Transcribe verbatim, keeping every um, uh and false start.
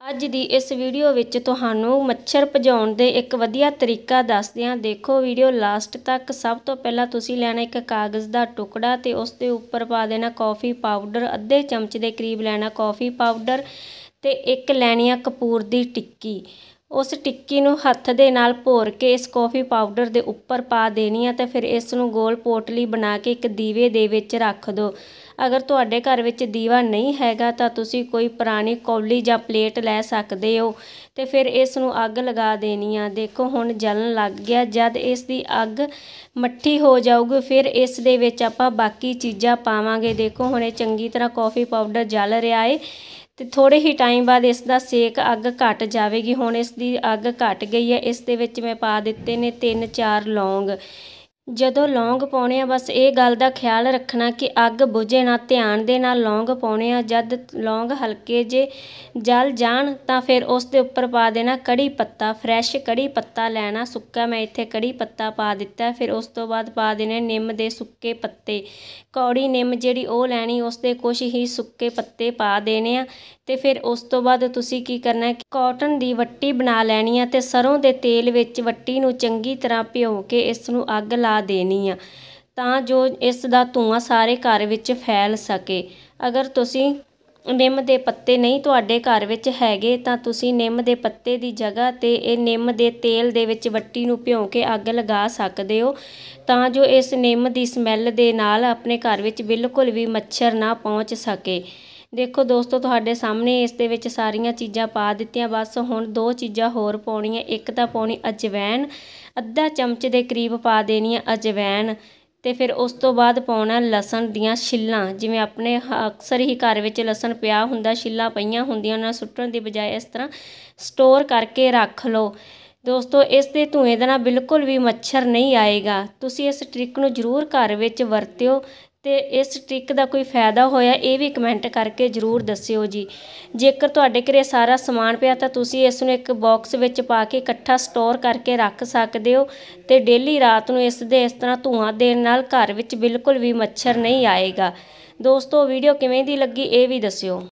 ਅੱਜ ਦੀ ਇਸ ਵੀਡੀਓ ਵਿੱਚ ਤੁਹਾਨੂੰ ਮੱਛਰ ਭਜਾਉਣ ਦੇ ਇੱਕ ਵਧੀਆ ਤਰੀਕਾ ਦੱਸਦੇ ਹਾਂ। ਦੇਖੋ ਵੀਡੀਓ ਲਾਸਟ ਤੱਕ। ਸਭ ਤੋਂ ਪਹਿਲਾਂ ਤੁਸੀਂ ਲੈਣਾ ਇੱਕ ਕਾਗਜ਼ ਦਾ ਟੁਕੜਾ ਤੇ ਉਸ ਦੇ ਉੱਪਰ ਪਾ ਦੇਣਾ ਕੌਫੀ ਪਾਊਡਰ, ਅੱਧੇ ਚਮਚ ਦੇ ਕਰੀਬ ਲੈਣਾ ਕੌਫੀ ਪਾਊਡਰ ਤੇ ਇੱਕ ਲੈਣੀ ਆ ਕਪੂਰ ਦੀ ਟਿੱਕੀ। ਉਸ ਟਿੱਕੀ ਨੂੰ ਹੱਥ ਦੇ ਨਾਲ ਭੋਰ ਕੇ ਇਸ ਕੌਫੀ ਪਾਊਡਰ ਦੇ ਉੱਪਰ ਪਾ ਦੇਣੀ ਆ ਤੇ ਫਿਰ ਇਸ ਨੂੰ ਗੋਲ ਪੋਟਲੀ ਬਣਾ ਕੇ ਇੱਕ ਦੀਵੇ ਦੇ ਵਿੱਚ ਰੱਖ ਦਿਓ। ਅਗਰ ਤੁਹਾਡੇ ਘਰ ਵਿੱਚ ਦੀਵਾ ਨਹੀਂ ਹੈਗਾ ਤਾਂ ਤੁਸੀਂ ਕੋਈ ਪੁਰਾਣੀ ਕੌਲੀ ਜਾਂ ਪਲੇਟ ਲੈ ਸਕਦੇ ਹੋ ਤੇ ਫਿਰ ਇਸ ਨੂੰ ਅੱਗ ਲਗਾ ਦੇਣੀ ਆ। ਦੇਖੋ ਹੁਣ ਜਲਣ ਲੱਗ ਗਿਆ। ਜਦ ਇਸ ਦੀ ਅੱਗ ਮੱਠੀ ਹੋ ਜਾਊਗੀ ਫਿਰ ਇਸ ਦੇ ਵਿੱਚ ਆਪਾਂ ਬਾਕੀ ਚੀਜ਼ਾਂ ਪਾਵਾਂਗੇ। ਦੇਖੋ ਹੁਣ ਇਹ ਚੰਗੀ ਤਰ੍ਹਾਂ ਕੌਫੀ ਪਾਊਡਰ ਜਲ ਰਿਹਾ ਏ ਤੇ ਥੋੜੇ ਹੀ ਟਾਈਮ ਬਾਅਦ ਇਸ ਦਾ ਸੇਕ ਅੱਗ ਘਟ ਜਾਵੇਗੀ। ਹੁਣ ਇਸ ਦੀ ਅੱਗ ਘਟ ਗਈ ਹੈ। ਇਸ ਦੇ ਵਿੱਚ ਮੈਂ ਪਾ ਦਿੱਤੇ ਨੇ ਤਿੰਨ ਚਾਰ ਲੌਂਗ। ਜਦੋਂ ਲੌਂਗ ਪਾਉਣੇ ਆ ਬਸ ਇਹ ਗੱਲ ਦਾ ਖਿਆਲ ਰੱਖਣਾ ਕਿ ਅੱਗ ਬੁਝੇ ਨਾ, ਧਿਆਨ ਦੇ ਨਾਲ ਲੌਂਗ ਪਾਉਣੇ ਆ। ਜਦ ਲੌਂਗ ਹਲਕੇ ਜੇ ਜਲ ਜਾਣ ਤਾਂ ਫਿਰ ਉਸ ਦੇ ਉੱਪਰ ਪਾ ਦੇਣਾ ਕੜੀ ਪੱਤਾ। ਫਰੈਸ਼ ਕੜੀ ਪੱਤਾ ਲੈਣਾ ਸੁੱਕਾ, ਮੈਂ ਇੱਥੇ ਕੜੀ ਪੱਤਾ ਪਾ ਦਿੱਤਾ। ਫਿਰ ਉਸ ਤੋਂ ਬਾਅਦ ਪਾ ਦੇਣੇ ਨਿੰਮ ਦੇ ਸੁੱਕੇ ਪੱਤੇ, ਕੌੜੀ ਨਿੰਮ ਜਿਹੜੀ ਉਹ ਲੈਣੀ, ਉਸ ਦੇ ਕੁਛ ਹੀ ਸੁੱਕੇ ਪੱਤੇ ਪਾ ਦੇਣੇ ਆ। ਤੇ ਫਿਰ ਉਸ ਤੋਂ ਬਾਅਦ ਤੁਸੀਂ ਕੀ ਕਰਨਾ, ਕਾਟਨ ਦੀ ਵੱਟੀ ਬਣਾ ਲੈਣੀ ਆ ਤੇ ਸਰੋਂ ਦੇ ਤੇਲ ਵਿੱਚ ਵੱਟੀ ਨੂੰ ਚੰਗੀ ਤਰ੍ਹਾਂ ਭਿਓ ਕੇ ਇਸ ਨੂੰ ਅੱਗ ਲਾ ਦੇਣੀ ਆ ਤਾਂ ਜੋ ਇਸ ਦਾ ਧੂੰਆਂ ਸਾਰੇ ਘਰ ਵਿੱਚ ਫੈਲ ਸਕੇ। ਅਗਰ ਤੁਸੀਂ ਨਿੰਮ ਦੇ ਪੱਤੇ ਨਹੀਂ ਤੁਹਾਡੇ ਘਰ ਵਿੱਚ ਹੈਗੇ ਤਾਂ ਤੁਸੀਂ ਨਿੰਮ ਦੇ ਪੱਤੇ ਦੀ ਜਗ੍ਹਾ 'ਤੇ ਇਹ ਨਿੰਮ ਦੇ ਤੇਲ ਦੇ ਵਿੱਚ ਵੱਟੀ ਨੂੰ ਭਿਓ ਕੇ ਅੱਗ ਲਗਾ ਸਕਦੇ ਹੋ ਤਾਂ ਜੋ ਇਸ ਨਿੰਮ ਦੀ ਸਮੈਲ ਦੇ ਨਾਲ ਆਪਣੇ ਘਰ ਵਿੱਚ ਬਿਲਕੁਲ ਵੀ ਮੱਛਰ ਨਾ ਪਹੁੰਚ ਸਕੇ। ਦੇਖੋ ਦੋਸਤੋ ਤੁਹਾਡੇ ਸਾਹਮਣੇ ਇਸ ਦੇ ਵਿੱਚ ਸਾਰੀਆਂ ਚੀਜ਼ਾਂ ਪਾ ਦਿੱਤੀਆਂ। ਬਸ ਹੁਣ ਦੋ ਚੀਜ਼ਾਂ ਹੋਰ ਪਾਉਣੀਆਂ। ਇੱਕ ਤਾਂ ਪਾਉਣੀ ਅਜਵੈਣ, ਅੱਧਾ ਚਮਚ ਦੇ ਕਰੀਬ ਪਾ ਦੇਣੀ ਹੈ ਅਜਵੈਣ ਤੇ ਫਿਰ ਉਸ ਤੋਂ ਬਾਅਦ ਪਾਉਣਾ ਲਸਣ ਦੀਆਂ ਛਿੱਲਾਂ। ਜਿਵੇਂ ਆਪਣੇ ਅਕਸਰ ਹੀ ਘਰ ਵਿੱਚ ਲਸਣ ਪਿਆ ਹੁੰਦਾ, ਛਿੱਲਾਂ ਪਈਆਂ ਹੁੰਦੀਆਂ, ਉਹਨਾਂ ਨੂੰ ਸੁੱਟਣ ਦੀ ਬਜਾਏ ਇਸ ਤਰ੍ਹਾਂ ਸਟੋਰ ਕਰਕੇ ਰੱਖ ਲਓ। ਦੋਸਤੋ ਇਸ ਦੇ ਧੂਏ ਦੇ ਨਾਲ ਬਿਲਕੁਲ ਵੀ ਮੱਛਰ ਨਹੀਂ ਆਏਗਾ। ਤੁਸੀਂ ਇਸ ਟ੍ਰਿਕ ਨੂੰ ਜ਼ਰੂਰ ਘਰ ਵਿੱਚ ਵਰਤਿਓ ਤੇ ਇਸ ਟ੍ਰਿਕ ਦਾ ਕੋਈ ਫਾਇਦਾ ਹੋਇਆ ਇਹ ਵੀ ਕਮੈਂਟ ਕਰਕੇ ਜ਼ਰੂਰ ਦੱਸਿਓ ਜੀ। ਜੇਕਰ ਤੁਹਾਡੇ ਘਰੇ ਸਾਰਾ ਸਮਾਨ ਪਿਆ ਤਾਂ ਤੁਸੀਂ ਇਸ ਨੂੰ ਇੱਕ ਬਾਕਸ ਵਿੱਚ ਪਾ ਕੇ ਇਕੱਠਾ ਸਟੋਰ ਕਰਕੇ ਰੱਖ ਸਕਦੇ ਹੋ ਤੇ ਡੇਲੀ ਰਾਤ ਨੂੰ ਇਸ ਦੇ ਇਸ ਤਰ੍ਹਾਂ ਧੂੰਆਂ ਦੇਣ ਨਾਲ ਘਰ ਵਿੱਚ ਬਿਲਕੁਲ ਵੀ ਮੱਛਰ ਨਹੀਂ ਆਏਗਾ। ਦੋਸਤੋ ਵੀਡੀਓ ਕਿਵੇਂ ਦੀ ਲੱਗੀ ਇਹ ਵੀ ਦੱਸਿਓ।